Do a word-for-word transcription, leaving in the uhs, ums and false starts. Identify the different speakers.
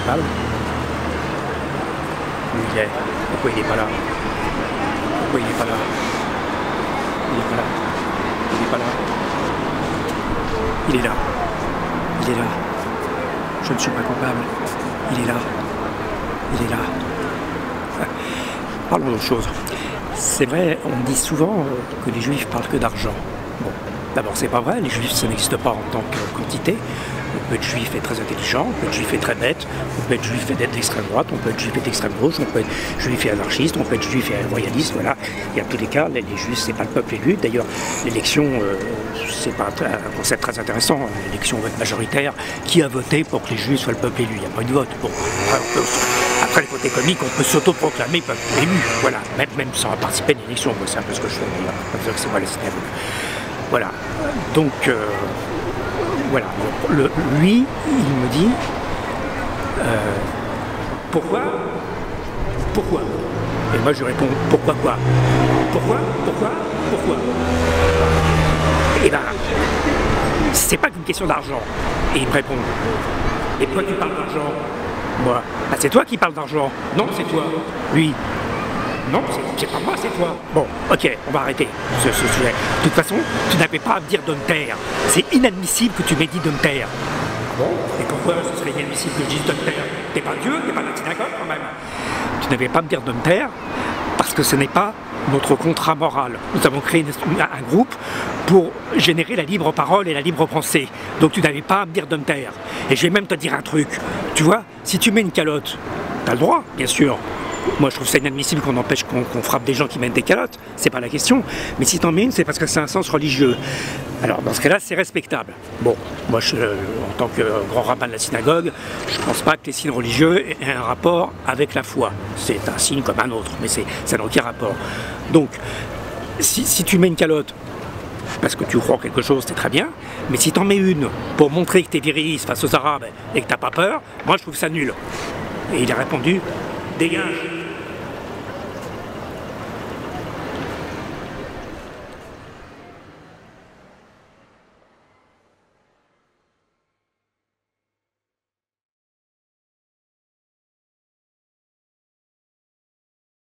Speaker 1: coupable. Où il est? Pourquoi il n'est pas là? Pourquoi il n'est pas là? Il n'est pas là. Il n'est pas là. Il est là. Il est là. Je ne suis pas coupable. Il est là. Il est là. Parlons d'autre chose. C'est vrai, on dit souvent que les juifs parlent que d'argent. Bon, d'abord c'est pas vrai, les juifs ça n'existe pas en tant que quantité. On peut être juif et très intelligent, on peut être juif et très bête, on peut être juif et d'être d'extrême droite, on peut être juif et d'extrême gauche, on peut être juif et anarchiste, on peut être juif et royaliste, voilà. Et en tous les cas, les, les juifs c'est pas le peuple élu. D'ailleurs, l'élection, euh, c'est pas un, un concept très intéressant, l'élection vote majoritaire. Qui a voté pour que les juifs soient le peuple élu? Il n'y a pas eu de vote. Bon, après, on peut, après le côté comique, on peut s'auto-proclamer peuple élu, voilà, même, même sans participer à une élection, c'est un peu ce que je fais, on va que c'est pas la synagogue. Voilà, donc euh, voilà, le, lui, il me dit euh, pourquoi pourquoi et moi je réponds pourquoi quoi pourquoi pourquoi pourquoi et ben c'est pas qu'une question d'argent. Et il me répond, et toi tu parles d'argent? Moi, bah, c'est toi qui parles d'argent. Non, c'est toi. Lui, non, c'est pas moi, c'est toi. Bon, ok, on va arrêter ce, ce sujet. De toute façon, tu n'avais pas à me dire de me taire. C'est inadmissible que tu m'aies dit de me taire. Ah bon? Et pourquoi ce serait inadmissible que je dise de me taire? T'es pas Dieu, t'es pas la synagogue quand même. Tu n'avais pas à me dire de me taire parce que ce n'est pas notre contrat moral. Nous avons créé une, un groupe pour générer la libre parole et la libre pensée. Donc tu n'avais pas à me dire de me taire. Et je vais même te dire un truc. Tu vois, si tu mets une calotte, t'as le droit, bien sûr. Moi je trouve ça inadmissible qu'on empêche qu'on qu'on frappe des gens qui mettent des calottes, c'est pas la question. Mais si t'en mets une, c'est parce que c'est un sens religieux. Alors dans ce cas-là, c'est respectable. Bon, moi je, en tant que grand rabbin de la synagogue, je pense pas que les signes religieux aient un rapport avec la foi. C'est un signe comme un autre, mais ça n'a aucun rapport. Donc, si, si tu mets une calotte parce que tu crois quelque chose, c'est très bien, mais si t'en mets une pour montrer que t'es viriliste face aux Arabes et que t'as pas peur, moi je trouve ça nul. Et il a répondu, dégage.